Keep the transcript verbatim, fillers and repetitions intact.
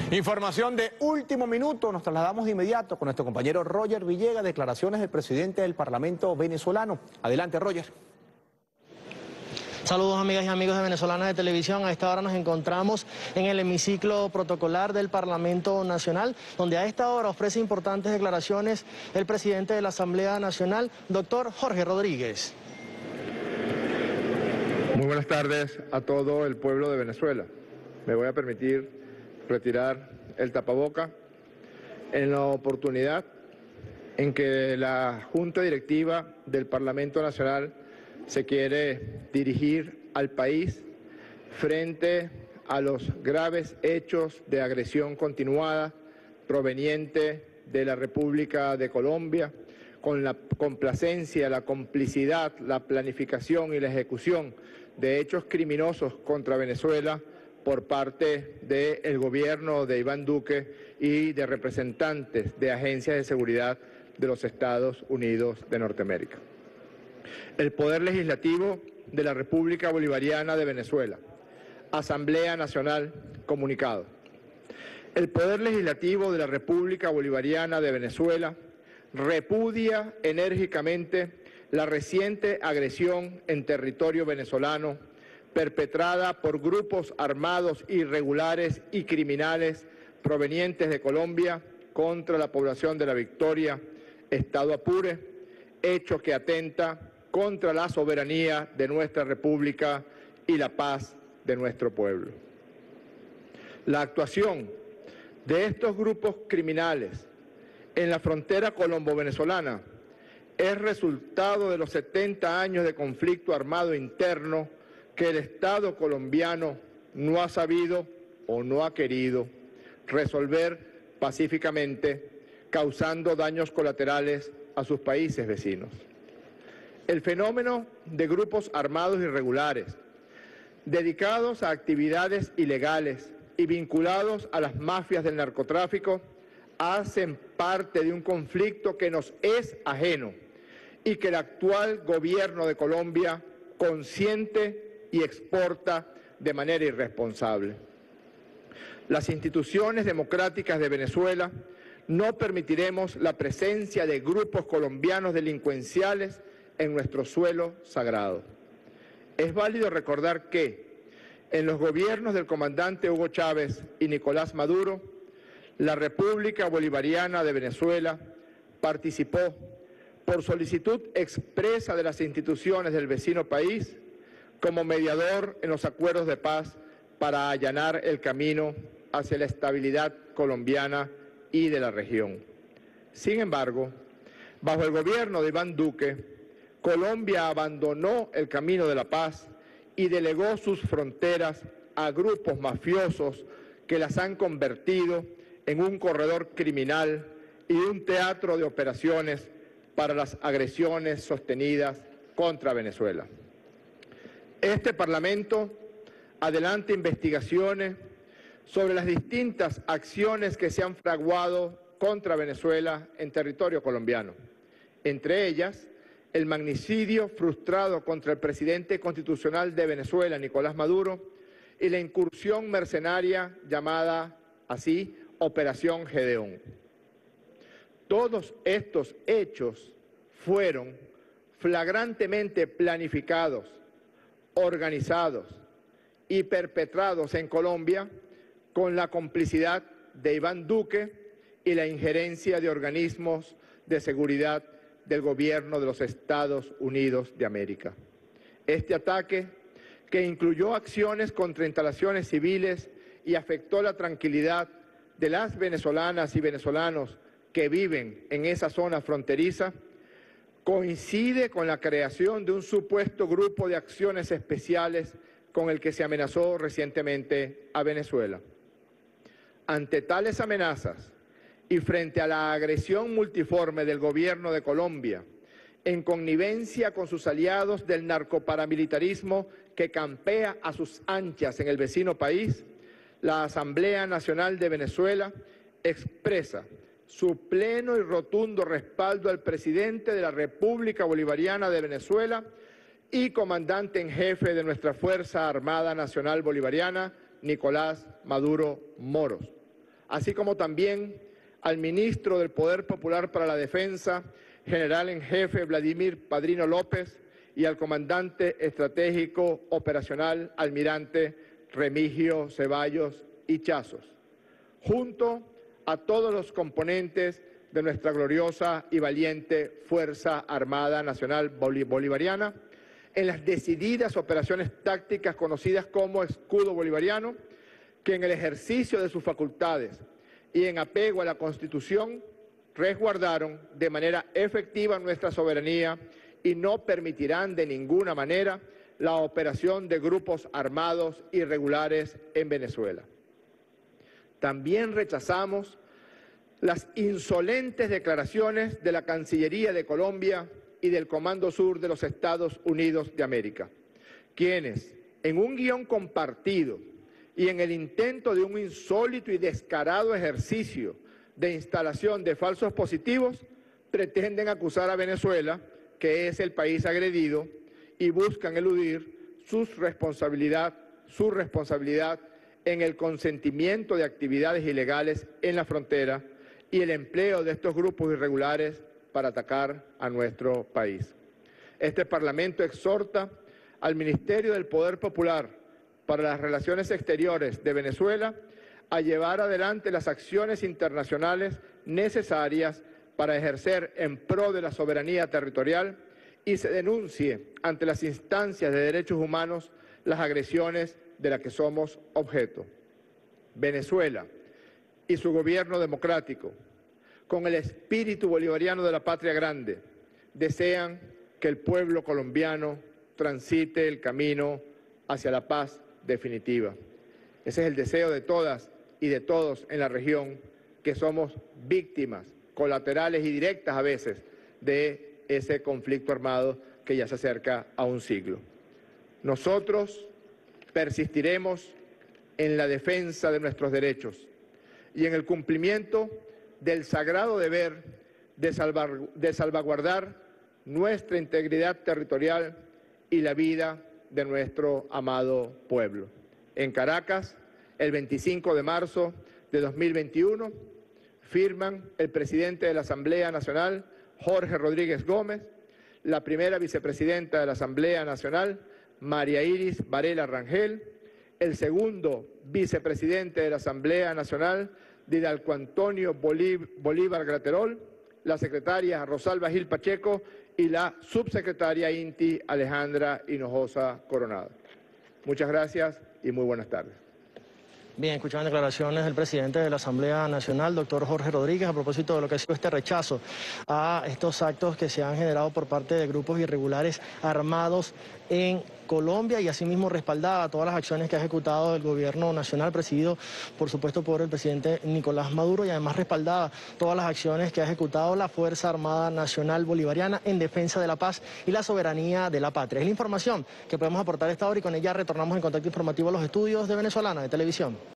Información de último minuto, nos trasladamos de inmediato con nuestro compañero Roger Villegas, declaraciones del presidente del Parlamento venezolano. Adelante, Roger. Saludos amigas y amigos de Venezolanas de Televisión. A esta hora nos encontramos en el hemiciclo protocolar del Parlamento Nacional, donde a esta hora ofrece importantes declaraciones el presidente de la Asamblea Nacional, doctor Jorge Rodríguez. Muy buenas tardes a todo el pueblo de Venezuela. Me voy a permitir retirar el tapaboca en la oportunidad en que la Junta Directiva del Parlamento Nacional se quiere dirigir al país frente a los graves hechos de agresión continuada proveniente de la República de Colombia, con la complacencia, la complicidad, la planificación y la ejecución de hechos criminosos contra Venezuela por parte del gobierno de Iván Duque y de representantes de agencias de seguridad de los Estados Unidos de Norteamérica. El Poder Legislativo de la República Bolivariana de Venezuela. Asamblea Nacional, comunicado. El Poder Legislativo de la República Bolivariana de Venezuela repudia enérgicamente la reciente agresión en territorio venezolano perpetrada por grupos armados irregulares y criminales provenientes de Colombia contra la población de La Victoria, Estado Apure, hecho que atenta contra la soberanía de nuestra República y la paz de nuestro pueblo. La actuación de estos grupos criminales en la frontera colombo-venezolana es resultado de los setenta años de conflicto armado interno que el Estado colombiano no ha sabido o no ha querido resolver pacíficamente, causando daños colaterales a sus países vecinos. El fenómeno de grupos armados irregulares, dedicados a actividades ilegales y vinculados a las mafias del narcotráfico, hacen parte de un conflicto que nos es ajeno y que el actual gobierno de Colombia consiente y exporta de manera irresponsable. Las instituciones democráticas de Venezuela no permitiremos la presencia de grupos colombianos delincuenciales en nuestro suelo sagrado. Es válido recordar que en los gobiernos del comandante Hugo Chávez y Nicolás Maduro, la República Bolivariana de Venezuela participó por solicitud expresa de las instituciones del vecino país como mediador en los acuerdos de paz para allanar el camino hacia la estabilidad colombiana y de la región. Sin embargo, bajo el gobierno de Iván Duque, Colombia abandonó el camino de la paz y delegó sus fronteras a grupos mafiosos que las han convertido en un corredor criminal y un teatro de operaciones para las agresiones sostenidas contra Venezuela. Este Parlamento adelanta investigaciones sobre las distintas acciones que se han fraguado contra Venezuela en territorio colombiano, entre ellas el magnicidio frustrado contra el presidente constitucional de Venezuela, Nicolás Maduro, y la incursión mercenaria llamada así Operación Gedeón. Todos estos hechos fueron flagrantemente planificados, organizados y perpetrados en Colombia con la complicidad de Iván Duque y la injerencia de organismos de seguridad del gobierno de los Estados Unidos de América. Este ataque, que incluyó acciones contra instalaciones civiles y afectó la tranquilidad de las venezolanas y venezolanos que viven en esa zona fronteriza, coincide con la creación de un supuesto grupo de acciones especiales con el que se amenazó recientemente a Venezuela. Ante tales amenazas y frente a la agresión multiforme del gobierno de Colombia, en connivencia con sus aliados del narcoparamilitarismo que campea a sus anchas en el vecino país, la Asamblea Nacional de Venezuela expresa su pleno y rotundo respaldo al presidente de la República Bolivariana de Venezuela y comandante en jefe de nuestra Fuerza Armada Nacional Bolivariana, Nicolás Maduro Moros, así como también al ministro del Poder Popular para la Defensa, general en jefe Vladimir Padrino López, y al comandante estratégico operacional almirante Remigio Ceballos Ichazos, junto a todos los componentes de nuestra gloriosa y valiente Fuerza Armada Nacional Bolivariana, en las decididas operaciones tácticas conocidas como Escudo Bolivariano, que en el ejercicio de sus facultades y en apego a la Constitución resguardaron de manera efectiva nuestra soberanía y no permitirán de ninguna manera la operación de grupos armados irregulares en Venezuela. También rechazamos las insolentes declaraciones de la Cancillería de Colombia y del Comando Sur de los Estados Unidos de América, quienes, en un guión compartido y en el intento de un insólito y descarado ejercicio de instalación de falsos positivos, pretenden acusar a Venezuela, que es el país agredido, y buscan eludir su responsabilidad, su responsabilidad en el consentimiento de actividades ilegales en la frontera y el empleo de estos grupos irregulares para atacar a nuestro país. Este Parlamento exhorta al Ministerio del Poder Popular para las Relaciones Exteriores de Venezuela a llevar adelante las acciones internacionales necesarias para ejercer en pro de la soberanía territorial y se denuncie ante las instancias de derechos humanos las agresiones de las que somos objeto. Venezuela y su gobierno democrático, con el espíritu bolivariano de la patria grande, desean que el pueblo colombiano transite el camino hacia la paz definitiva. Ese es el deseo de todas y de todos en la región, que somos víctimas colaterales y directas a veces de ese conflicto armado que ya se acerca a un siglo. Nosotros persistiremos en la defensa de nuestros derechos y en el cumplimiento del sagrado deber de, salvar, de salvaguardar nuestra integridad territorial y la vida de nuestro amado pueblo. En Caracas, el veinticinco de marzo de dos mil veintiuno, firman el presidente de la Asamblea Nacional, Jorge Rodríguez Gómez, la primera vicepresidenta de la Asamblea Nacional, María Iris Varela Rangel, el segundo vicepresidente de la Asamblea Nacional, Didalco Antonio Bolívar Graterol, la secretaria Rosalba Gil Pacheco y la subsecretaria INTI Alejandra Hinojosa Coronado. Muchas gracias y muy buenas tardes. Bien, escuchaban declaraciones del presidente de la Asamblea Nacional, doctor Jorge Rodríguez, a propósito de lo que ha sido este rechazo a estos actos que se han generado por parte de grupos irregulares armados en Colombia, y asimismo respaldaba todas las acciones que ha ejecutado el gobierno nacional, presidido por supuesto por el presidente Nicolás Maduro, y además respaldaba todas las acciones que ha ejecutado la Fuerza Armada Nacional Bolivariana en defensa de la paz y la soberanía de la patria. Es la información que podemos aportar a esta hora y con ella retornamos en contacto informativo a los estudios de Venezolana de Televisión.